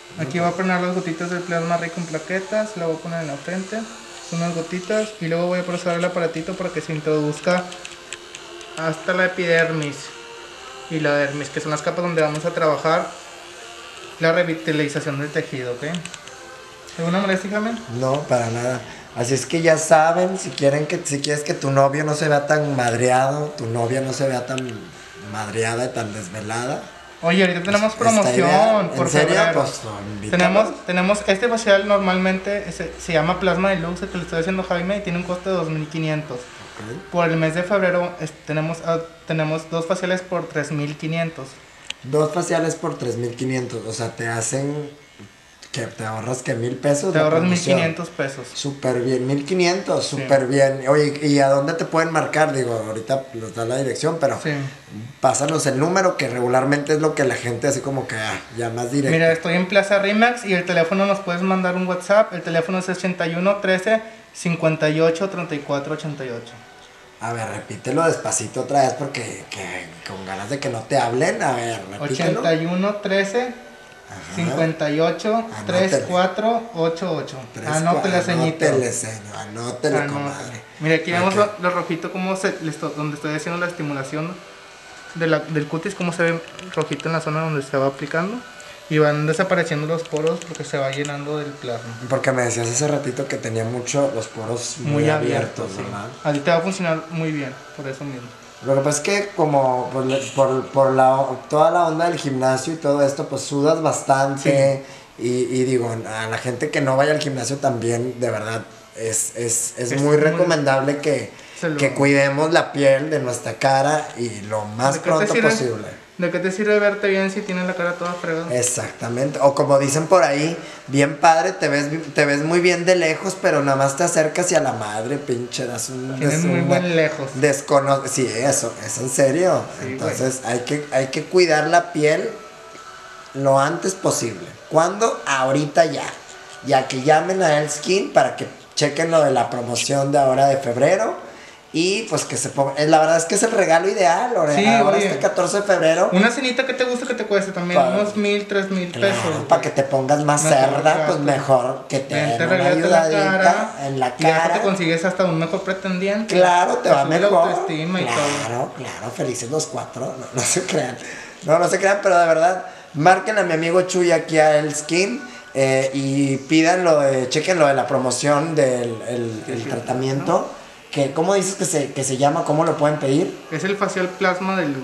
Aquí voy a poner las gotitas del plasma rico en plaquetas, la voy a poner en la frente, son unas gotitas y luego voy a procesar el aparatito para que se introduzca hasta la epidermis y la dermis, que son las capas donde vamos a trabajar la revitalización del tejido, ¿ok? ¿Alguna molestia, Jaime? No, para nada. Así es que ya saben, si quieres que tu novio no se vea tan madreado, tu novia no se vea tan madreada y tan desvelada. Oye, ahorita tenemos Esta idea, promoción por ¿en serio? febrero. Pues invítame. Tenemos este facial normalmente se llama Plasma Deluxe, el que le estoy haciendo a Jaime, y tiene un costo de 2,500. Ok. Por el mes de febrero tenemos dos faciales por 3,500. 2 faciales por 3,500. O sea, te hacen que te ahorras que 1,000 pesos. Te la ahorras promoción. 1,500 pesos. Súper bien, 1,500, Sí. súper bien. Oye, ¿y a dónde te pueden marcar? Digo, ahorita nos da la dirección, pero Sí. pásanos el número, que regularmente es lo que la gente así como que ya más directo. Mira, estoy en Plaza Rimax y el teléfono nos puedes mandar un WhatsApp. El teléfono es 81 13 58 34 88. A ver, repítelo despacito otra vez porque con ganas de que no te hablen. A ver, repítelo. 81 13 Ajá. 58 Anótele. 34 88. Anótele, ceñito. Anótele, señor. Anótele, Anótele. comadre. Mira, aquí vemos Ok. lo rojito, donde estoy haciendo la estimulación del cutis, cómo se ve rojito en la zona donde se va aplicando. Y van desapareciendo los poros porque se va llenando del plasma. Porque me decías hace ratito que tenía los poros muy abiertos, sí. ¿verdad? A ti te va a funcionar muy bien, por eso mismo. Lo que pasa es que como por toda la onda del gimnasio y todo esto, pues sudas bastante. Y digo, a la gente que no vaya al gimnasio también, de verdad, es muy recomendable que cuidemos la piel de nuestra cara y lo más pronto posible. ¿De qué te sirve verte bien si tienes la cara toda fregada? Exactamente, o como dicen por ahí, bien padre, te ves muy bien de lejos, pero nada más te acercas y a la madre, pinche, das un... Tienes muy buen lejos. Sí, eso, es en serio. Sí, entonces hay que cuidar la piel lo antes posible. ¿Cuándo? Ahorita ya. Ya que llamen a El Skin para que chequen lo de la promoción de ahora de febrero. Y pues que se ponga, la verdad es que es el regalo ideal. Sí, ahora oye. este 14 de febrero. Una cenita que te gusta que te cueste también, unos 1,000, 3,000 pesos. Claro, para que te pongas más Mejor, cerda, claro. pues mejor que te den una arréglate ayudadita en la Y ya cara. te consigues hasta un mejor pretendiente. Claro, te va sube mejor. la autoestima y todo. Claro, felices los 4. No se crean. No se crean, pero de verdad, marquen a mi amigo Chuy aquí a El Skin y pidan chequen lo de la promoción del el tratamiento. Que, ¿cómo dices que se llama? ¿Cómo lo pueden pedir? Es el facial Plasma Deluxe.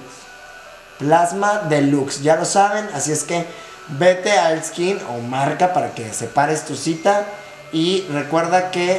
Plasma Deluxe, ya lo saben, así es que vete a El Skin o marca para que separes tu cita y recuerda que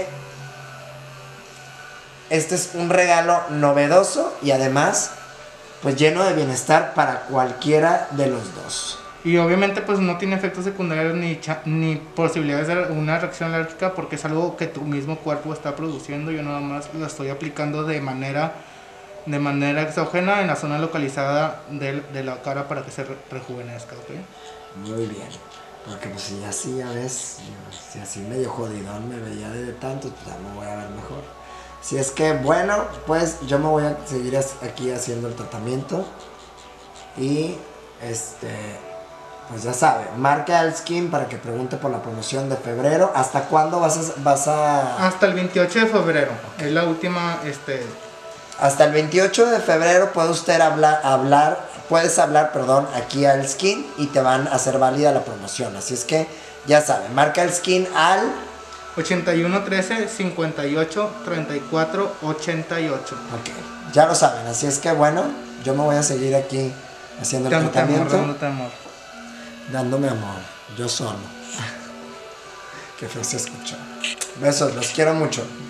este es un regalo novedoso y además pues lleno de bienestar para cualquiera de los dos. Y obviamente pues no tiene efectos secundarios ni posibilidades de una reacción alérgica porque es algo que tu mismo cuerpo está produciendo. Yo nada más lo estoy aplicando de manera exógena en la zona localizada de la cara para que se rejuvenezca, ¿ok? Muy bien, porque pues si así ya ves, si así medio jodidón me veía de tanto, pues ya me voy a ver mejor. Si es que bueno, pues yo me voy a seguir aquí haciendo el tratamiento y pues ya sabe, marque al Skin para que pregunte por la promoción de febrero. ¿Hasta cuándo vas a...? Hasta el 28 de febrero, okay. Es la última, Hasta el 28 de febrero puedes hablar, aquí al Skin y te van a hacer válida la promoción. Así es que, ya saben, marca el Skin al... 81 13 58 34 88. Ok, ya lo saben, así es que bueno, yo me voy a seguir aquí haciendo el tratamiento. Dándote amor. Dándome amor, yo solo. Qué feo se escuchó. Besos, los quiero mucho.